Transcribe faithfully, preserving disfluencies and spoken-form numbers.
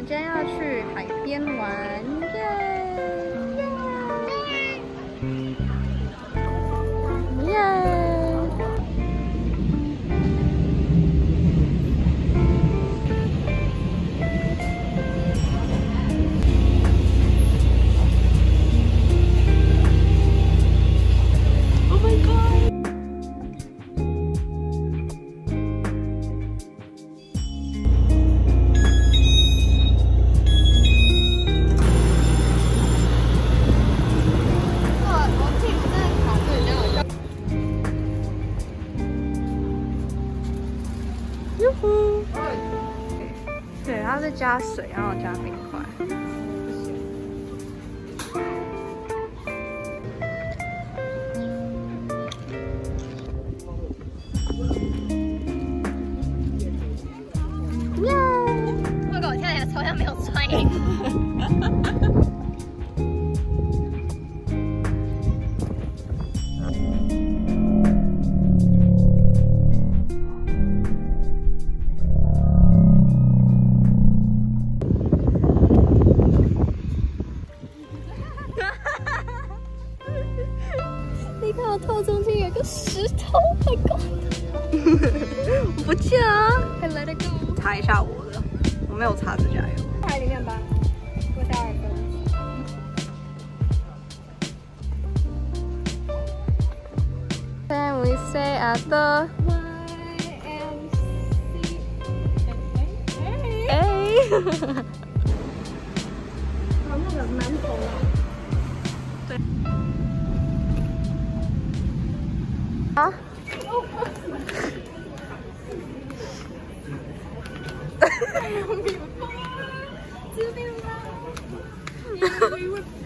今天要去海边玩，耶！耶！ 哟呼！对，它是加水，然后加冰块。耶！那个我跳起来超像没有穿衣服。你看我头中间有个石头 ，Oh my god！ 我不见啊 ，I let it go。查一下我的，我没有查指甲油。还零点八，多加二分。Then we say at the Y M C A。哎。哦，那个馒头啊。对。 啊！这边啦，这边啦。